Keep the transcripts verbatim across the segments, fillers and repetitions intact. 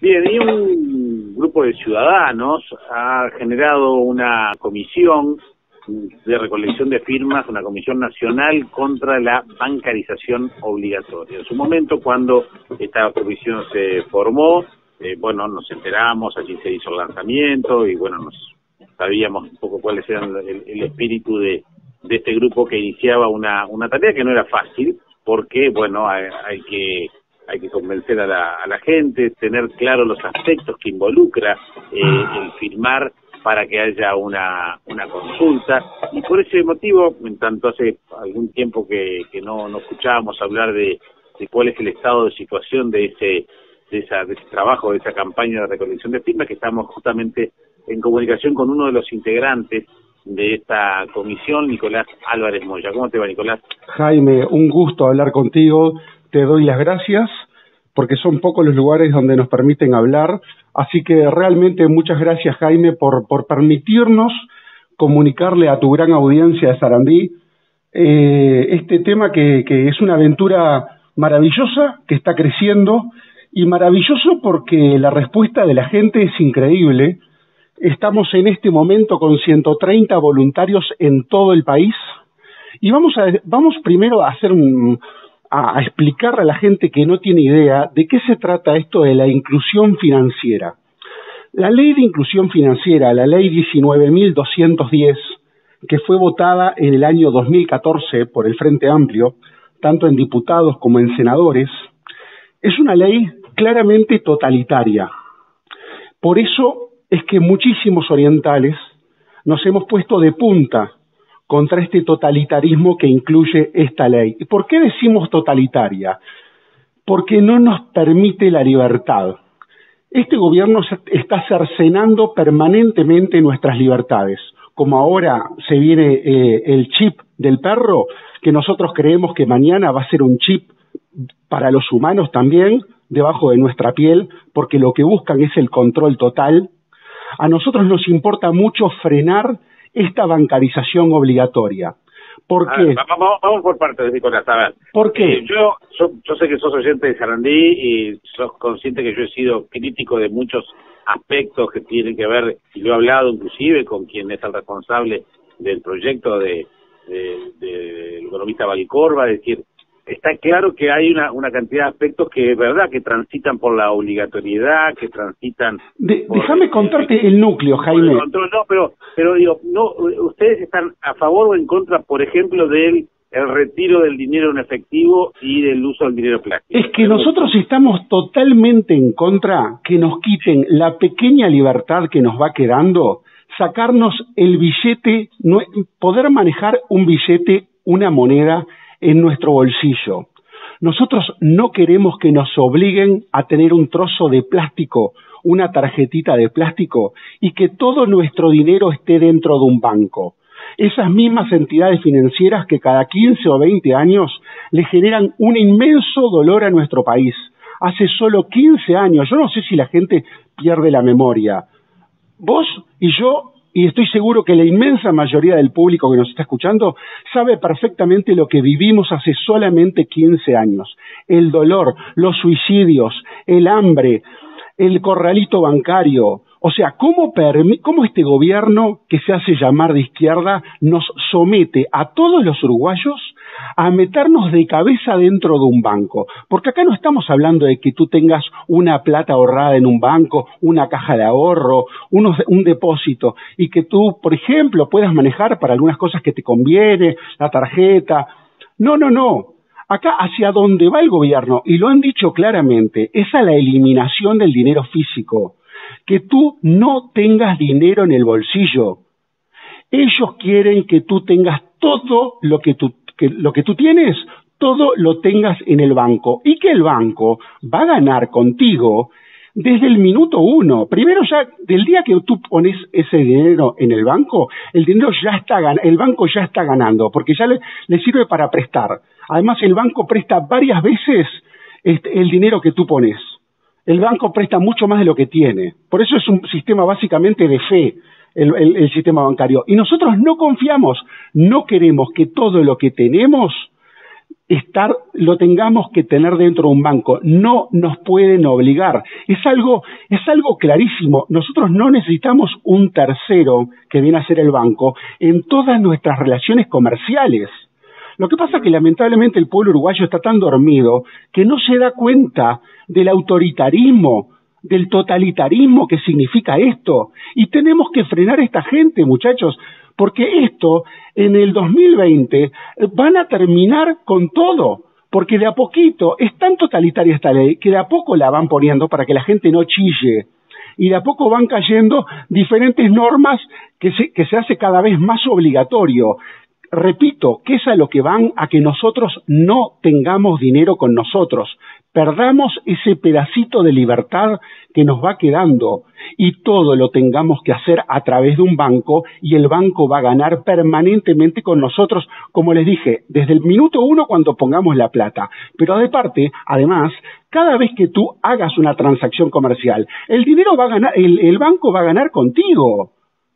Bien, y un grupo de ciudadanos ha generado una comisión de recolección de firmas, una comisión nacional contra la bancarización obligatoria. En su momento, cuando esta comisión se formó, eh, bueno, nos enteramos, allí se hizo el lanzamiento y bueno, nos sabíamos un poco cuáles eran el, el espíritu de, de este grupo que iniciaba una, una tarea que no era fácil, porque bueno, hay, hay que hay que convencer a la, a la gente, tener claro los aspectos que involucra eh, el firmar para que haya una, una consulta, y por ese motivo, en tanto hace algún tiempo que, que no, no escuchábamos hablar de, de cuál es el estado de situación de ese, de, esa, de ese trabajo, de esa campaña de recolección de firmas, que estamos justamente en comunicación con uno de los integrantes de esta comisión, Nicolás Álvarez Moya. ¿Cómo te va, Nicolás? Jaime, un gusto hablar contigo, te doy las gracias, porque son pocos los lugares donde nos permiten hablar, así que realmente muchas gracias, Jaime, por, por permitirnos comunicarle a tu gran audiencia de Sarandí eh, este tema que, que es una aventura maravillosa, que está creciendo, y maravilloso porque la respuesta de la gente es increíble. Estamos en este momento con ciento treinta voluntarios en todo el país, y vamos a vamos primero a hacer un... a explicarle a la gente que no tiene idea de qué se trata esto de la inclusión financiera. La ley de inclusión financiera, la ley diecinueve mil doscientos diez, que fue votada en el año dos mil catorce por el Frente Amplio, tanto en diputados como en senadores, es una ley claramente totalitaria. Por eso es que muchísimos orientales nos hemos puesto de punta contra este totalitarismo que incluye esta ley. ¿Y por qué decimos totalitaria? Porque no nos permite la libertad. Este gobierno está cercenando permanentemente nuestras libertades. Como ahora se viene eh, el chip del perro, que nosotros creemos que mañana va a ser un chip para los humanos también, debajo de nuestra piel, porque lo que buscan es el control total. A nosotros nos importa mucho frenar esta bancarización obligatoria. ¿Por qué? Ver, vamos, vamos por partes, Nicolás. A ver. ¿Por qué? Eh, yo, yo, yo sé que sos oyente de Sarandí y sos consciente que yo he sido crítico de muchos aspectos que tienen que ver, y lo he hablado inclusive con quien es el responsable del proyecto de, de, de, del economista Valcorba, es decir, está claro que hay una, una cantidad de aspectos que es verdad que transitan por la obligatoriedad, que transitan... De, por, déjame contarte eh, el núcleo, Jaime. El control, no, pero, pero digo, no, ustedes están a favor o en contra, por ejemplo, del el retiro del dinero en efectivo y del uso del dinero plástico. Es que nosotros estamos totalmente en contra que nos quiten la pequeña libertad que nos va quedando, sacarnos el billete, no, poder manejar un billete, una moneda en nuestro bolsillo. Nosotros no queremos que nos obliguen a tener un trozo de plástico, una tarjetita de plástico, y que todo nuestro dinero esté dentro de un banco. Esas mismas entidades financieras que cada quince o veinte años le generan un inmenso dolor a nuestro país. Hace solo quince años, yo no sé si la gente pierde la memoria. Vos y yo, y estoy seguro que la inmensa mayoría del público que nos está escuchando sabe perfectamente lo que vivimos hace solamente quince años. El dolor, los suicidios, el hambre, el corralito bancario. O sea, ¿cómo, cómo este gobierno que se hace llamar de izquierda nos somete a todos los uruguayos a meternos de cabeza dentro de un banco? Porque acá no estamos hablando de que tú tengas una plata ahorrada en un banco, una caja de ahorro, unos, un depósito, y que tú, por ejemplo, puedas manejar para algunas cosas que te conviene, la tarjeta. No, no, no. Acá hacia donde va el gobierno, y lo han dicho claramente, es a la eliminación del dinero físico. Que tú no tengas dinero en el bolsillo. Ellos quieren que tú tengas todo lo que tú, que, lo que tú tienes, todo lo tengas en el banco, y que el banco va a ganar contigo desde el minuto uno. Primero, ya del día que tú pones ese dinero en el banco, el dinero ya está el banco ya está ganando, porque ya le, le sirve para prestar. Además, el banco presta varias veces este, el dinero que tú pones. El banco presta mucho más de lo que tiene. Por eso es un sistema básicamente de fe, el, el, el sistema bancario. Y nosotros no confiamos, no queremos que todo lo que tenemos estar, lo tengamos que tener dentro de un banco. No nos pueden obligar. Es algo, es algo clarísimo. Nosotros no necesitamos un tercero que viene a ser el banco en todas nuestras relaciones comerciales. Lo que pasa es que lamentablemente el pueblo uruguayo está tan dormido que no se da cuenta del autoritarismo, del totalitarismo que significa esto. Y tenemos que frenar a esta gente, muchachos, porque esto en el dos mil veinte van a terminar con todo, porque de a poquito es tan totalitaria esta ley que de a poco la van poniendo para que la gente no chille. Y de a poco van cayendo diferentes normas que se, que se hace cada vez más obligatorio. Repito, que es a lo que van a que nosotros no tengamos dinero con nosotros, perdamos ese pedacito de libertad que nos va quedando y todo lo tengamos que hacer a través de un banco y el banco va a ganar permanentemente con nosotros, como les dije, desde el minuto uno cuando pongamos la plata. Pero de parte, además, cada vez que tú hagas una transacción comercial, el dinero va a ganar, el, el banco va a ganar contigo.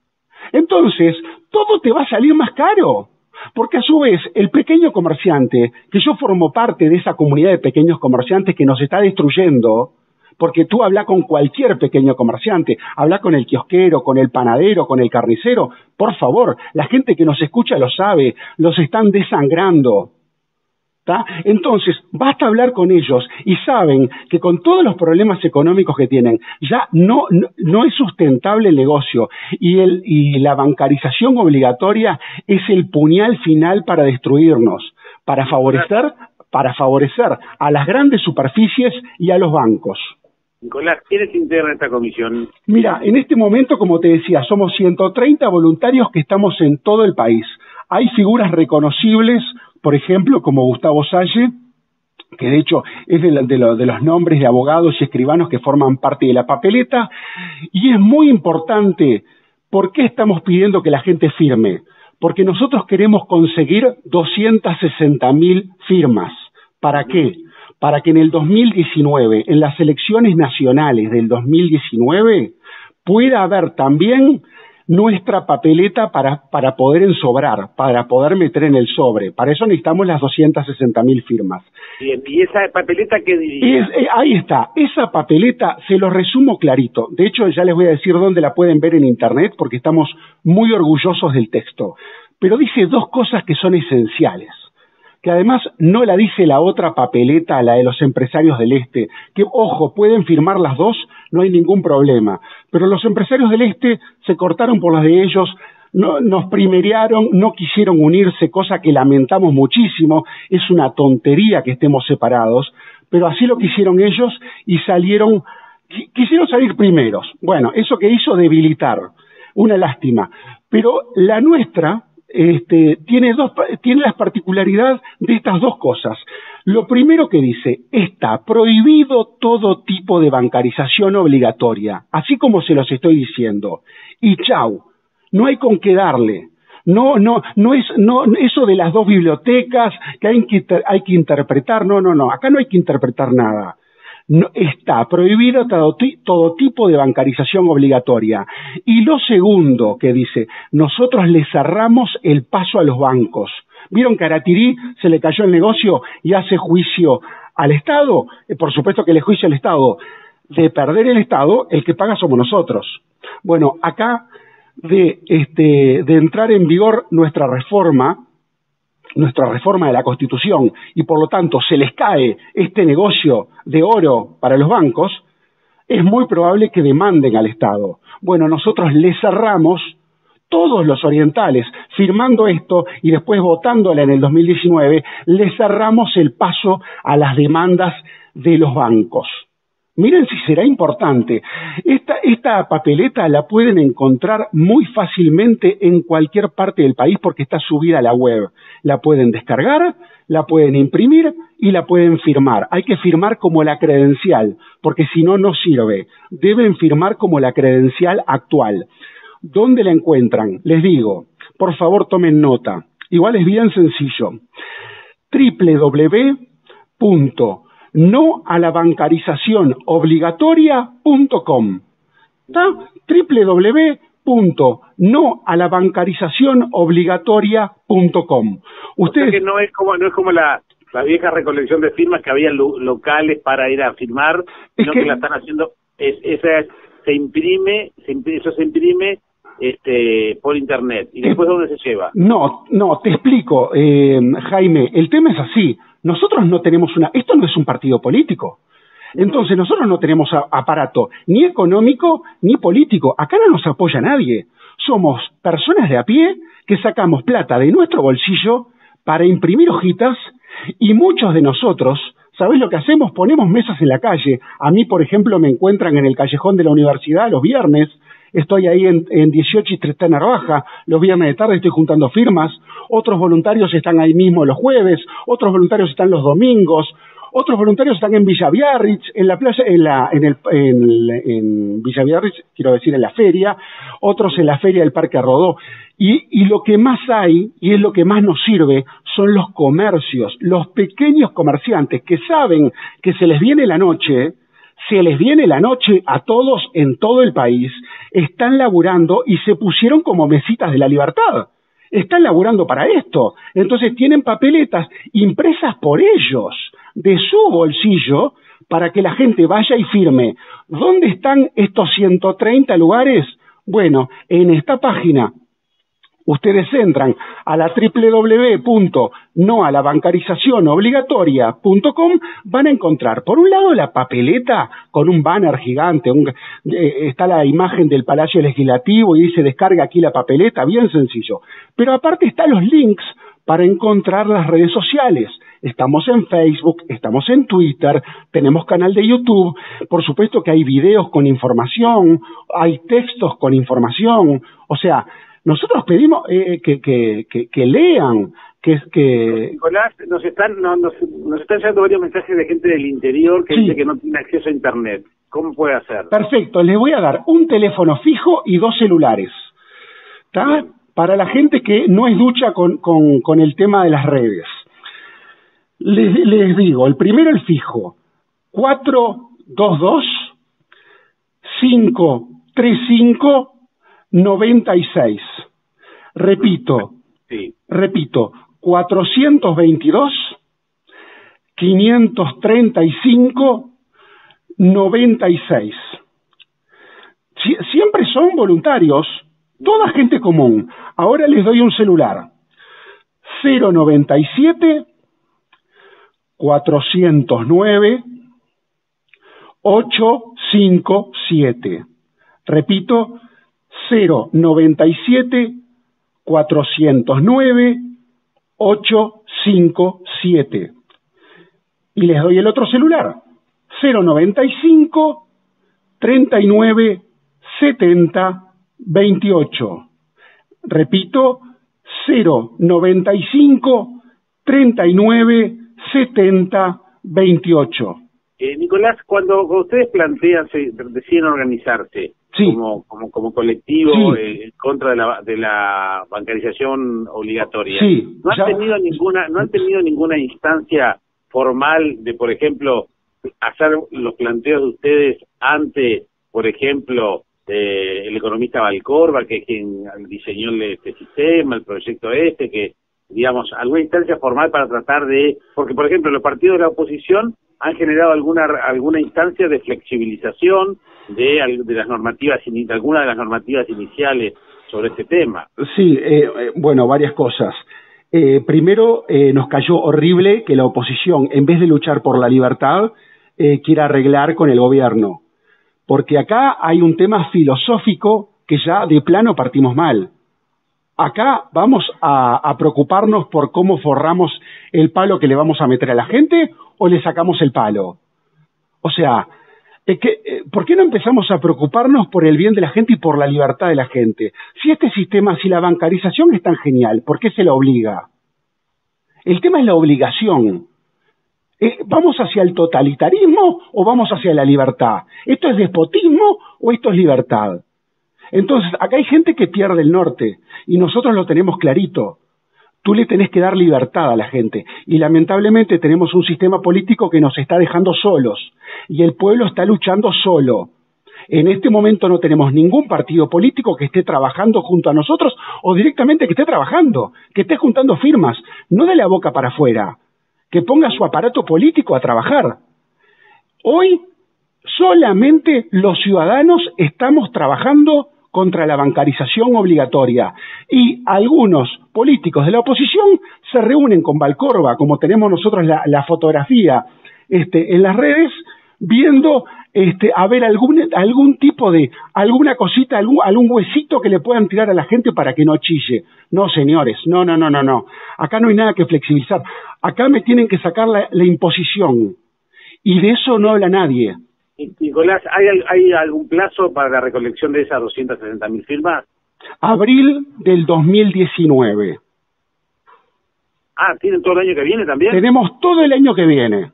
Entonces, todo te va a salir más caro. Porque a su vez, el pequeño comerciante, que yo formo parte de esa comunidad de pequeños comerciantes que nos está destruyendo, porque tú hablas con cualquier pequeño comerciante, habla con el kiosquero, con el panadero, con el carnicero, por favor, la gente que nos escucha lo sabe, los están desangrando. ¿Tá? Entonces, basta hablar con ellos y saben que con todos los problemas económicos que tienen, ya no, no, no es sustentable el negocio y, el, y la bancarización obligatoria es el puñal final para destruirnos, para favorecer, para favorecer a las grandes superficies y a los bancos. Nicolás, ¿quiénes integran esta comisión? Mira, en este momento, como te decía, somos ciento treinta voluntarios que estamos en todo el país. Hay figuras reconocibles, por ejemplo, como Gustavo Salle, que de hecho es de, la, de, lo, de los nombres de abogados y escribanos que forman parte de la papeleta, y es muy importante. ¿Por qué estamos pidiendo que la gente firme? Porque nosotros queremos conseguir doscientas sesenta mil firmas. ¿Para qué? Para que en el dos mil diecinueve, en las elecciones nacionales del dos mil diecinueve, pueda haber también nuestra papeleta para, para poder ensobrar, para poder meter en el sobre. Para eso necesitamos las doscientas sesenta mil firmas. Bien, ¿y esa papeleta qué diría? Es, eh, ahí está, esa papeleta se lo resumo clarito. De hecho, ya les voy a decir dónde la pueden ver en internet, porque estamos muy orgullosos del texto. Pero dice dos cosas que son esenciales, que además no la dice la otra papeleta, la de los empresarios del Este, que, ojo, pueden firmar las dos, no hay ningún problema, pero los empresarios del Este se cortaron por las de ellos, no, nos primerearon, no quisieron unirse, cosa que lamentamos muchísimo, es una tontería que estemos separados, pero así lo quisieron ellos y salieron, quisieron salir primeros. Bueno, eso que hizo debilitar, una lástima, pero la nuestra Este, tiene dos, tiene la particularidad de estas dos cosas. Lo primero que dice, está prohibido todo tipo de bancarización obligatoria, así como se los estoy diciendo. Y chau, no hay con qué darle. No, no, no es, no, eso de las dos bibliotecas que hay que, hay que interpretar, no, no, no, acá no hay que interpretar nada. No, está prohibido todo, todo tipo de bancarización obligatoria. Y lo segundo que dice, nosotros le cerramos el paso a los bancos. ¿Vieron que a Aratirí se le cayó el negocio y hace juicio al Estado? Eh, por supuesto que le juicio al Estado. De perder el Estado, el que paga somos nosotros. Bueno, acá de, este, de entrar en vigor nuestra reforma, nuestra reforma de la Constitución, y por lo tanto se les cae este negocio de oro para los bancos, es muy probable que demanden al Estado. Bueno, nosotros les cerramos, todos los orientales, firmando esto y después votándola en el dos mil diecinueve, les cerramos el paso a las demandas de los bancos. Miren si será importante. Esta, esta papeleta la pueden encontrar muy fácilmente en cualquier parte del país porque está subida a la web. La pueden descargar, la pueden imprimir y la pueden firmar. Hay que firmar como la credencial, porque si no, no sirve. Deben firmar como la credencial actual. ¿Dónde la encuentran? Les digo, por favor tomen nota. Igual es bien sencillo. doble u doble u doble u punto no a la bancarización obligatoria punto com. doble u doble u doble u punto no a la bancarización obligatoria punto com. Ustedes, o sea que no es como no es como la la vieja recolección de firmas que había lo, locales para ir a firmar, sino que, que la están haciendo, es, esa es, se imprime, se imprime, eso se imprime este por internet. ¿Y después dónde se lleva? No, no, te explico, eh, Jaime, el tema es así. Nosotros no tenemos una, esto no es un partido político. Entonces nosotros no tenemos a, aparato ni económico ni político. Acá no nos apoya nadie. Somos personas de a pie que sacamos plata de nuestro bolsillo para imprimir hojitas, y muchos de nosotros, ¿sabés lo que hacemos? Ponemos mesas en la calle. A mí, por ejemplo, me encuentran en el callejón de la universidad los viernes. Estoy ahí en, en dieciocho y Tristán Narvaja, los viernes de tarde estoy juntando firmas. Otros voluntarios están ahí mismo los jueves, otros voluntarios están los domingos, otros voluntarios están en Villa Biarritz, en la playa, en la, en el, en, en Villa Biarritz, quiero decir en la feria, otros en la feria del Parque Rodó. Y, y lo que más hay, y es lo que más nos sirve, son los comercios, los pequeños comerciantes que saben que se les viene la noche, se les viene la noche a todos en todo el país, están laburando y se pusieron como mesitas de la libertad. Están laburando para esto. Entonces tienen papeletas impresas por ellos, de su bolsillo, para que la gente vaya y firme. ¿Dónde están estos ciento treinta lugares? Bueno, en esta página ustedes entran a la doble u doble u doble u punto no a la bancarización obligatoria punto com, van a encontrar por un lado la papeleta con un banner gigante, un, eh, está la imagen del Palacio Legislativo y dice descarga aquí la papeleta, bien sencillo. Pero aparte están los links para encontrar las redes sociales. Estamos en Facebook, estamos en Twitter, tenemos canal de YouTube, por supuesto que hay videos con información, hay textos con información, o sea, nosotros pedimos eh, que, que, que, que lean, que... que... Nicolás, nos están, no, nos, nos están llegando varios mensajes de gente del interior que sí. dice que no tiene acceso a Internet. ¿Cómo puede hacer? Perfecto, les voy a dar un teléfono fijo y dos celulares, ¿está? Para la gente que no es ducha con, con, con el tema de las redes. Les, les digo, el primero el fijo, cuatro dos dos, cinco tres cinco, noventa y seis. Repito, sí. repito, cuatrocientos veintidós, quinientos treinta y cinco, noventa y seis. Sie siempre son voluntarios, toda gente común. Ahora les doy un celular, cero noventa y siete, cuatrocientos nueve, ochocientos cincuenta y siete. Repito, cero noventa y siete, cuatrocientos nueve, ochocientos cincuenta y siete. Y les doy el otro celular, cero noventa y cinco, treinta y nueve, setenta, veintiocho. Repito, cero noventa y cinco, treinta y nueve, setenta, veintiocho. Eh, Nicolás, cuando, cuando ustedes plantean, se deciden organizarse sí. como, como como colectivo sí. eh, en contra de la de la bancarización obligatoria, sí, no han ya... tenido ninguna no han tenido ninguna instancia formal de, por ejemplo, hacer los planteos de ustedes ante, por ejemplo, eh, el economista Valcorba, que es quien diseñó este sistema, el proyecto este, que digamos alguna instancia formal para tratar de, porque por ejemplo los partidos de la oposición han generado alguna alguna instancia de flexibilización de, de las normativas, de alguna de las normativas iniciales sobre este tema. Sí, eh, bueno, varias cosas. Eh, primero, eh, nos cayó horrible que la oposición, en vez de luchar por la libertad, eh, quiera arreglar con el gobierno. Porque acá hay un tema filosófico que ya de plano partimos mal. Acá vamos a, a preocuparnos por cómo forramos el palo que le vamos a meter a la gente o le sacamos el palo. O sea, es que, eh, ¿por qué no empezamos a preocuparnos por el bien de la gente y por la libertad de la gente? Si este sistema, si la bancarización es tan genial, ¿por qué se la obliga? El tema es la obligación. Eh, ¿Vamos hacia el totalitarismo o vamos hacia la libertad? ¿Esto es despotismo o esto es libertad? Entonces, acá hay gente que pierde el norte y nosotros lo tenemos clarito. Tú le tenés que dar libertad a la gente y lamentablemente tenemos un sistema político que nos está dejando solos y el pueblo está luchando solo. En este momento no tenemos ningún partido político que esté trabajando junto a nosotros o directamente que esté trabajando, que esté juntando firmas, no de la boca para afuera. que ponga su aparato político a trabajar. Hoy solamente los ciudadanos estamos trabajando contra la bancarización obligatoria y algunos políticos de la oposición se reúnen con Valcorba, como tenemos nosotros la, la fotografía este, en las redes, viendo este, a ver algún, algún tipo de, alguna cosita, algún, algún huesito que le puedan tirar a la gente para que no chille. No, señores, no, no, no, no, no. Acá no hay nada que flexibilizar. Acá me tienen que sacar la, la imposición. Y de eso no habla nadie. Nicolás, ¿hay, ¿hay algún plazo para la recolección de esas doscientas sesenta mil firmas? Abril del dos mil diecinueve. Ah, ¿tienen todo el año que viene también? Tenemos todo el año que viene.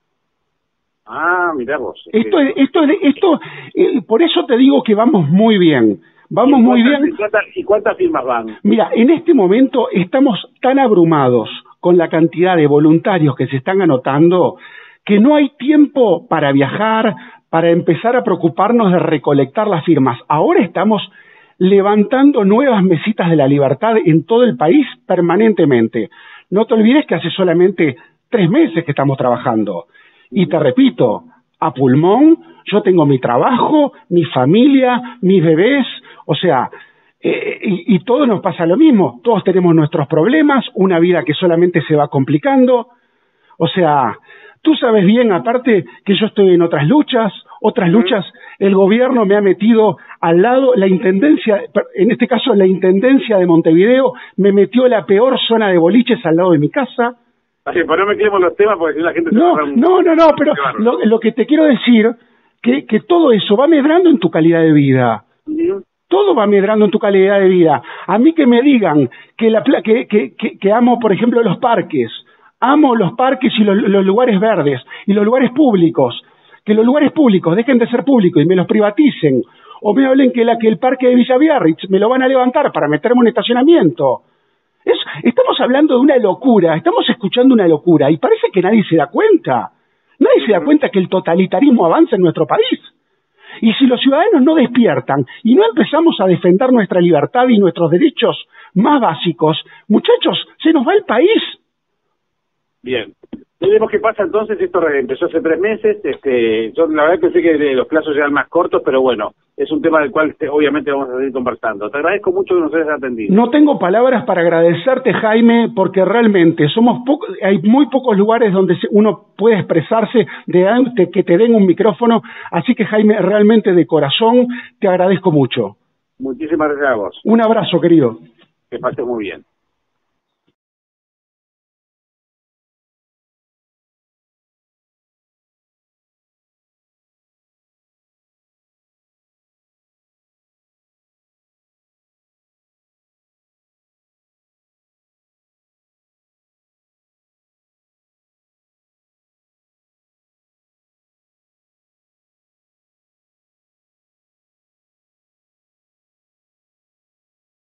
Ah, mirá vos. Esto, es, esto, es, esto eh, por eso te digo que vamos muy bien. Vamos muy bien. ¿Y cuántas, ¿Y cuántas firmas van? Mira, en este momento estamos tan abrumados con la cantidad de voluntarios que se están anotando que no hay tiempo para viajar, para empezar a preocuparnos de recolectar las firmas. Ahora estamos levantando nuevas mesitas de la libertad en todo el país permanentemente. No te olvides que hace solamente tres meses que estamos trabajando. Y te repito, a pulmón, yo tengo mi trabajo, mi familia, mis bebés, o sea, eh, y, y todo nos pasa lo mismo. Todos tenemos nuestros problemas, una vida que solamente se va complicando. O sea, tú sabes bien, aparte, que yo estoy en otras luchas, otras luchas, el gobierno me ha metido al lado, la intendencia, en este caso la intendencia de Montevideo, me metió la peor zona de boliches al lado de mi casa. Sí, pero no mezclemos los temas porque si la gente se no, va a un... no, no, no, pero lo, lo que te quiero decir, que, que todo eso va medrando en tu calidad de vida. Uh-huh. Todo va medrando en tu calidad de vida. A mí que me digan que, la, que, que, que, que amo, por ejemplo, los parques, amo los parques y los, los lugares verdes y los lugares públicos, que los lugares públicos dejen de ser públicos y me los privaticen, o me hablen que, la, que el parque de Villa Biarritz me lo van a levantar para meterme en un estacionamiento. Es, estamos hablando de una locura, estamos escuchando una locura y parece que nadie se da cuenta. Nadie se da cuenta que el totalitarismo avanza en nuestro país. Y si los ciudadanos no despiertan y no empezamos a defender nuestra libertad y nuestros derechos más básicos, muchachos, se nos va el país. Bien. Veremos qué pasa entonces. Esto empezó hace tres meses. Este, yo la verdad pensé que los plazos eran más cortos, pero bueno, es un tema del cual te, obviamente vamos a seguir conversando. Te agradezco mucho que nos hayas atendido. No tengo palabras para agradecerte, Jaime, porque realmente somos pocos, hay muy pocos lugares donde uno puede expresarse, de, de que te den un micrófono. Así que, Jaime, realmente de corazón te agradezco mucho. Muchísimas gracias a vos. Un abrazo, querido. Que pases muy bien.